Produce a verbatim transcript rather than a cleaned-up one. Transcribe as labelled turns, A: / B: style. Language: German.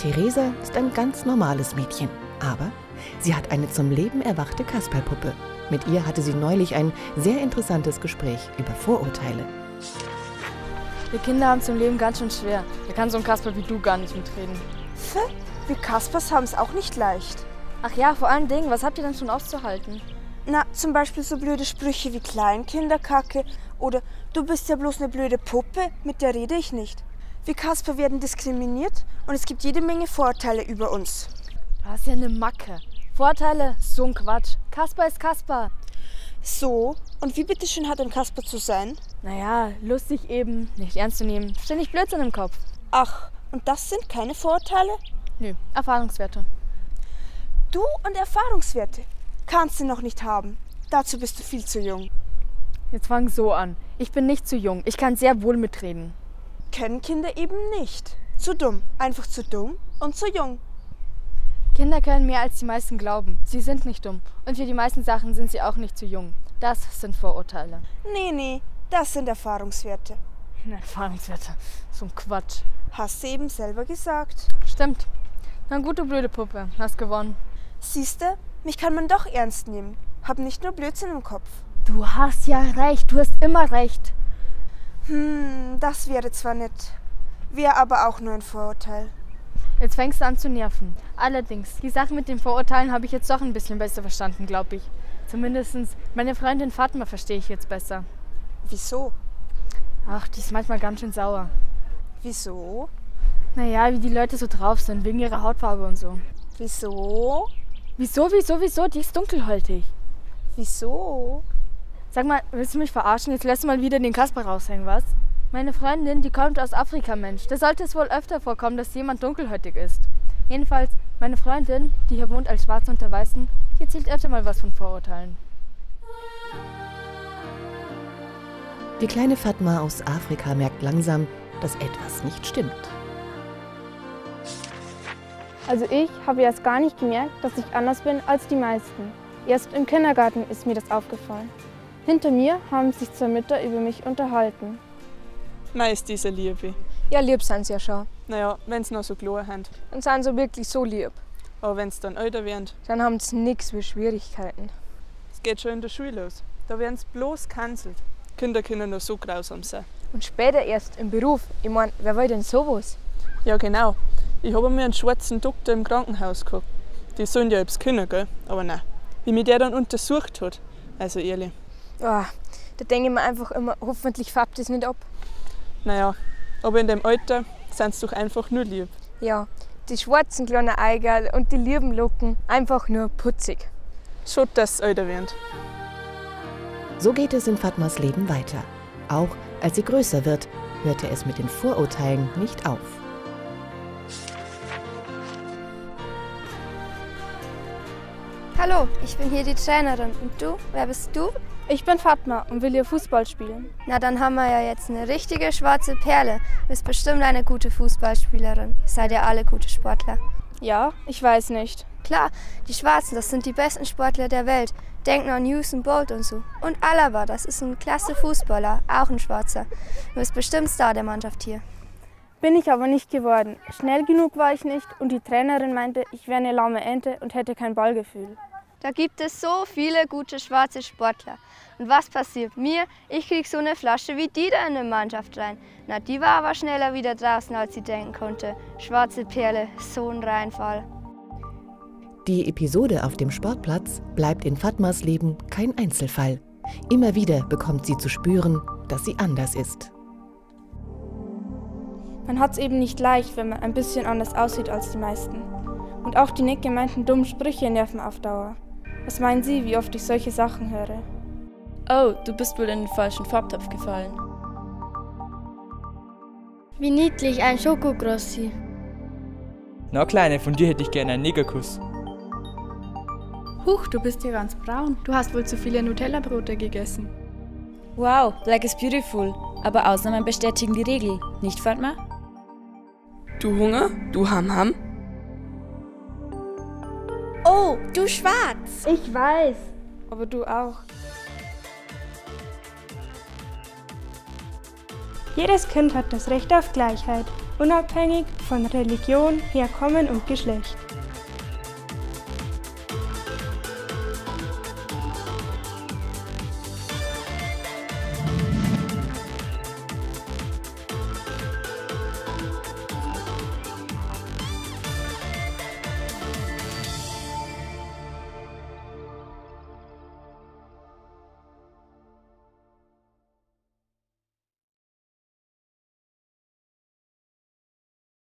A: Theresa ist ein ganz normales Mädchen, aber sie hat eine zum Leben erwachte Kasperlpuppe. Mit ihr hatte sie neulich ein sehr interessantes Gespräch über Vorurteile.
B: Wir Kinder haben es im Leben ganz schön schwer. Da kann so ein Kasperl wie du gar nicht mitreden.
C: Pfff, wir Kaspers haben es auch nicht leicht.
B: Ach ja, vor allen Dingen, was habt ihr denn schon auszuhalten?
C: Na, zum Beispiel so blöde Sprüche wie Kleinkinderkacke oder du bist ja bloß eine blöde Puppe, mit der rede ich nicht. Wir Kasper werden diskriminiert und es gibt jede Menge Vorteile über uns.
B: Du hast ja eine Macke. Vorteile? So ein Quatsch. Kasper ist Kasper.
C: So? Und wie bitteschön hat ein Kasper zu sein?
B: Naja, lustig eben, nicht ernst zu nehmen, ständig Blödsinn im Kopf.
C: Ach, und das sind keine Vorteile?
B: Nö, Erfahrungswerte.
C: Du und Erfahrungswerte kannst du noch nicht haben. Dazu bist du viel zu jung.
B: Jetzt fang so an. Ich bin nicht zu jung. Ich kann sehr wohl mitreden.
C: Können Kinder eben nicht. Zu dumm. Einfach zu dumm und zu jung.
B: Kinder können mehr als die meisten glauben. Sie sind nicht dumm. Und für die meisten Sachen sind sie auch nicht zu jung. Das sind Vorurteile.
C: Nee, nee, das sind Erfahrungswerte.
B: Erfahrungswerte. So ein Quatsch.
C: Hast du eben selber gesagt.
B: Stimmt. Na gut, du blöde Puppe. Hast gewonnen.
C: Siehste, mich kann man doch ernst nehmen. Hab nicht nur Blödsinn im Kopf.
B: Du hast ja recht. Du hast immer recht.
C: Hm, das wäre zwar nett. Wäre aber auch nur ein Vorurteil.
B: Jetzt fängst du an zu nerven. Allerdings, die Sache mit den Vorurteilen habe ich jetzt doch ein bisschen besser verstanden, glaube ich. Zumindest meine Freundin Fatma verstehe ich jetzt besser.
C: Wieso?
B: Ach, die ist manchmal ganz schön sauer.
C: Wieso?
B: Naja, wie die Leute so drauf sind, wegen ihrer Hautfarbe und so.
C: Wieso?
B: Wieso, wieso, wieso? Die ist dunkelhäutig.
C: Wieso?
B: Sag mal, willst du mich verarschen? Jetzt lässt du mal wieder den Kasper raushängen, was? Meine Freundin, die kommt aus Afrika, Mensch. Da sollte es wohl öfter vorkommen, dass jemand dunkelhäutig ist. Jedenfalls, meine Freundin, die hier wohnt als Schwarze unter Weißen, die erzählt öfter mal was von Vorurteilen.
A: Die kleine Fatma aus Afrika merkt langsam, dass etwas nicht stimmt.
D: Also ich habe erst gar nicht gemerkt, dass ich anders bin als die meisten. Erst im Kindergarten ist mir das aufgefallen. Hinter mir haben sich zwei Mütter über mich unterhalten.
E: Mei, ist diese Liebe.
F: Ja, lieb sind sie ja schon.
E: Naja, wenn sie noch so klar haben.
F: Und sind sie wirklich so lieb.
E: Aber wenn sie dann älter werden,
F: Dann haben sie nichts wie Schwierigkeiten.
E: es geht schon in der Schule los. Da werden sie bloß cancelt. Kinder können nur so grausam sein.
F: Und später erst im Beruf. Ich mein, wer will denn sowas?
E: Ja, genau. Ich habe mir einen schwarzen Doktor im Krankenhaus gehabt. Die sollen ja etwas können, gell? Aber nein. Wie mich der dann untersucht hat, also ehrlich.
F: Oh, da denke ich mir einfach immer, hoffentlich färbt das nicht ab.
E: Naja, aber in dem Alter sind sie doch einfach nur lieb.
F: Ja, die schwarzen kleinen Eigerl und die lieben Locken, einfach nur putzig.
E: Schon, dass sie älter werden.
A: So geht es in Fatmas Leben weiter. Auch als sie größer wird, hörte es mit den Vorurteilen nicht auf.
G: Hallo, ich bin hier die Trainerin. Und du? Wer bist du?
D: Ich bin Fatma und will hier Fußball spielen.
G: Na, dann haben wir ja jetzt eine richtige schwarze Perle. Du bist bestimmt eine gute Fußballspielerin. Ihr seid ja alle gute Sportler.
D: Ja, ich weiß nicht.
G: Klar, die Schwarzen, das sind die besten Sportler der Welt. Denken an Usain Bolt und so. Und Alaba, das ist ein klasse Fußballer, auch ein Schwarzer. Du bist bestimmt Star der Mannschaft hier.
D: Bin ich aber nicht geworden. Schnell genug war ich nicht und die Trainerin meinte, ich wäre eine lahme Ente und hätte kein Ballgefühl.
G: Da gibt es so viele gute schwarze Sportler. Und was passiert mir? Ich krieg so eine Flasche wie die da in eine Mannschaft rein. Na, die war aber schneller wieder draußen, als sie denken konnte. Schwarze Perle, so ein Reinfall.
A: Die Episode auf dem Sportplatz bleibt in Fatmas Leben kein Einzelfall. Immer wieder bekommt sie zu spüren, dass sie anders ist.
D: Man hat es eben nicht leicht, wenn man ein bisschen anders aussieht als die meisten. Und auch die nicht gemeinten dummen Sprüche nerven auf Dauer. Was meinen Sie, wie oft ich solche Sachen höre?
H: Oh, du bist wohl in den falschen Farbtopf gefallen.
I: Wie niedlich, ein Schokokrossi.
J: Na Kleine, von dir hätte ich gerne einen Negerkuss.
K: Huch, du bist ja ganz braun. Du hast wohl zu viele Nutella-Brote gegessen.
H: Wow, black is beautiful. Aber Ausnahmen bestätigen die Regel, nicht Fatma?
L: Du Hunger? Du Ham-Ham?
I: Oh, du schwarz!
D: Ich weiß, aber du auch.
M: Jedes Kind hat das Recht auf Gleichheit. unabhängig von Religion, Herkommen und Geschlecht.